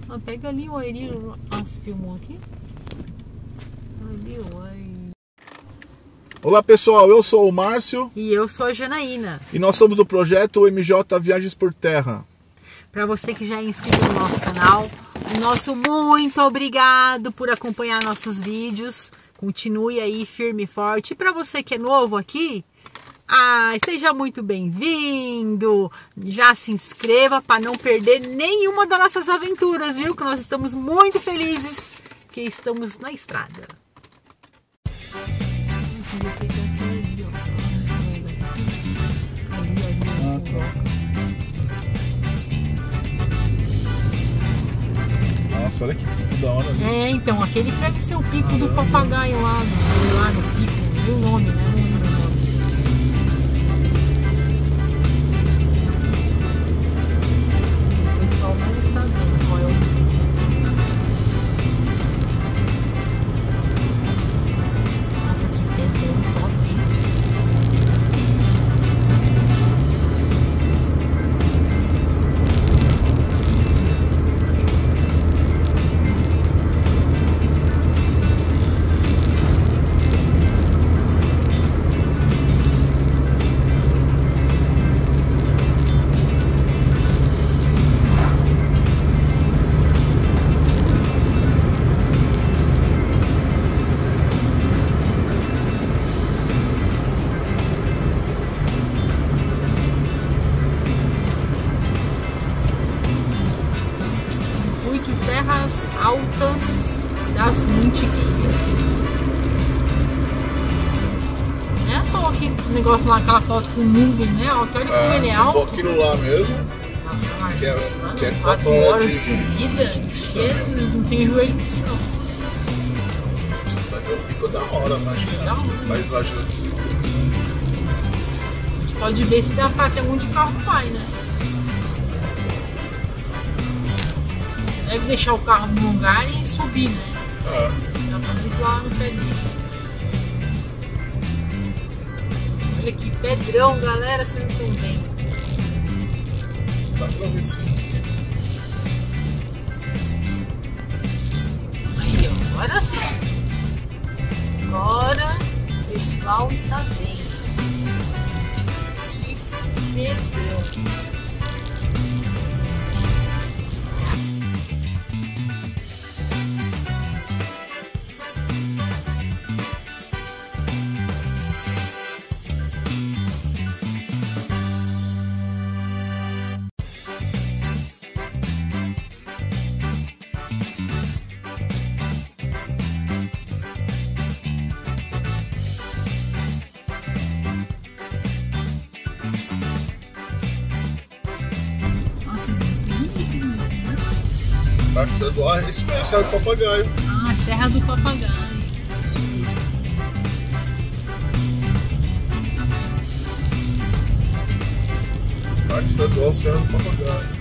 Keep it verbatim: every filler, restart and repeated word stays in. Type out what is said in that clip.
Ah, pega ali o airinho. Ah, você filmou aqui? Ali o airinho. Olá pessoal, eu sou o Márcio. E eu sou a Janaína. E nós somos do projeto M J Viagens por Terra. Para você que já é inscrito no nosso canal, o nosso muito obrigado por acompanhar nossos vídeos. Continue aí firme e forte. E para você que é novo aqui, ai, seja muito bem-vindo. Já se inscreva para não perder nenhuma das nossas aventuras, viu? Que nós estamos muito felizes que estamos na estrada. Nossa, olha que pico da hora ali. É, então, aquele deve ser o pico do papagaio lá, no, lá no pico, viu o nome, né? Não lembro o nome. O pessoal não está vendo qual é o pico. Nossa, que pedrão top, hein? Terras Altas das Mintigueiras. Não é à toa que o negócio lá, aquela foto com nuvem, né? Olha como Ah, ele é se alto. for aquilo lá mesmo, Nossa, mas que é, mano, que é quatro quatro horas horas de subida. Jesus, não tem joelho disso não. vai ter um pico da hora, imagina. Da hora. Paisagem de cima. A gente pode ver se dá pra ter onde o carro vai, né? Deve deixar o carro no lugar e subir, né? Ah, Já vamos lá no pé dele. Olha que pedrão, galera, vocês não estão vendo. dá pra ver sim. Aí, ó, agora sim. Agora o pessoal está vendo. Que pedrão. Nossa, é muito bonito mesmo, né? Tá precisando. Ah, esse é o Serra do Papagaio. Ah, Serra do Papagaio. Isso aí. Parque Estadual Serra do Papagaio.